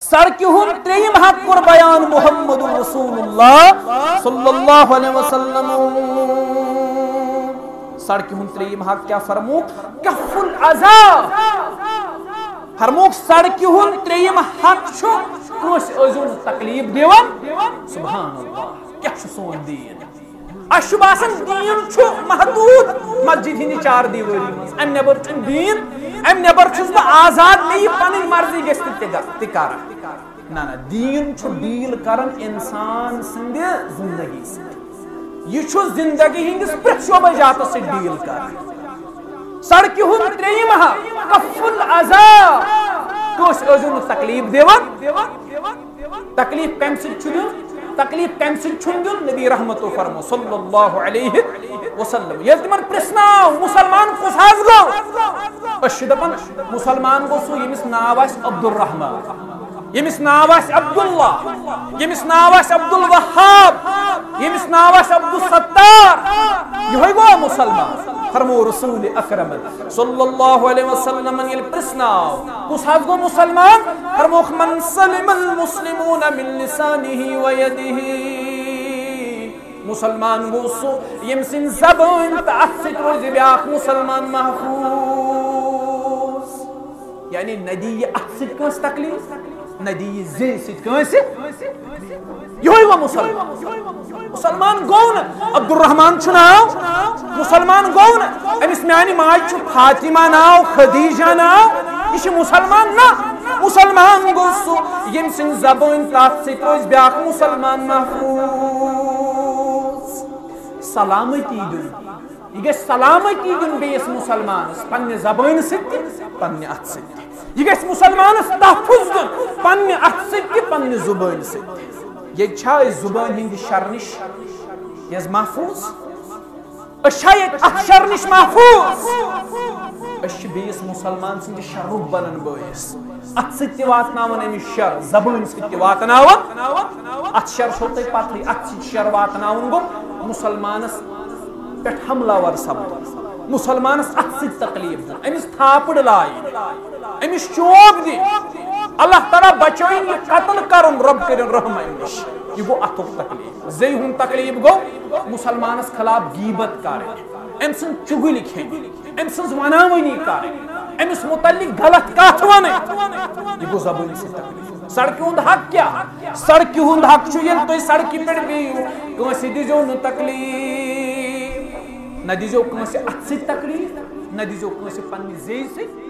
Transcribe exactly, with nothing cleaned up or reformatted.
سڑکہ ہن تریم حق کور بیان محمد رسول اللہ صلی اللہ علیہ وسلم سڑکہ ہن تریم حق کیا فرموک کف العذاب فرموک سڑکہ ہن تریم حق چھو کس ازون تکلیف دیوان سبحان اللہ کیا چھو سون دین اش باسن دین چھو محدود مسجد ہندی چار دیواری مز ام نبر چھن دین ام نبر چھس بہ آزاد نہیں پنن مرضی گژھِ تہ کرن نہ نہ دین چھو ڈیل کرن انسان سند زندگی سے یہ چھو زندگی ہندس پرت شعبہ جات سے ڈیل کرن سڑکہ ہن تریم حق کف العذاب کس ازون تکلیف دیوان تکلیف کم سے چھو دیون تکلیف کم سے چھن دیون نبی رحمت و فرمو صلی اللہ علیہ وسلم یل تمن پرسناو مسلمان کس حاض گو اش دپن مسلمان گو سو یمس ناو آس عبد الرحمن یمس ناو آس عبداللہ یمس ناو آس عبد الوہاب یمس ناو آس عبد الستار یہ گو مسلمان فرمو رسول اکرم صلی اللہ علیہ وسلم یل پرسناو کس حاض گو مسلمان فرمو من سلم المسلمون من لسانه و یده مسلمان گو سو یم سن زبان تعت ست روز بیاق مسلمان محفوظ یعنی ندی ات ست کنس تکلیف ندی زی ست کنس یہ وہ مسلمان مسلمان گون عبد الرحمن چھناو مسلمان گون امس میانی ماج چھ فاطمہ ناو خدیجہ ناو یہ مسلمان نا مسلمان گو سو یم سن زبان تعت ست روز بیاق مسلمان محفوظ سلامتی دن یہ گھس سلامتی دن بیس مسلمانس پنہ زبان ست پنہ ات ست یہ گھس مسلمانس تحفظ دن پنہ ات ست پنہ زبان ست یہ چھا زبان ہند شرنش یز محفوظ اچھا یہ ات شرنش محفوظ اچھ بیس مسلمان سند شرک بنن باعث ات ست واتناون امس شر زبان ست واتناون ات شر چھو تہ پتہ ات ست شر واتناون گو مسلمانس پہ حملہ ور سپد مسلمانس ات ست تکلیف دن امس تھاپڑ لائی امس چوب دی اللہ تعالیٰ بچوین یہ قتل کرن رب کرن رحم امش یہ گو اتک تکلیف زی ہن تکلیف گو مسلمانس خلاف غیبت کرن ام سن چگل کھین ام سن وناونی کرن امس متعلق غلط کتھ ون یہ گو زبان سے تکلیف سڑکہ ہند حق کیا سڑکہ ہند حق چھ یل تھی سڑکہ پہ بیو کنس دیزو نا تکلیف نہ دیزو کنس ات ست تکلیف نہ دیزو کنس پنہ زی ست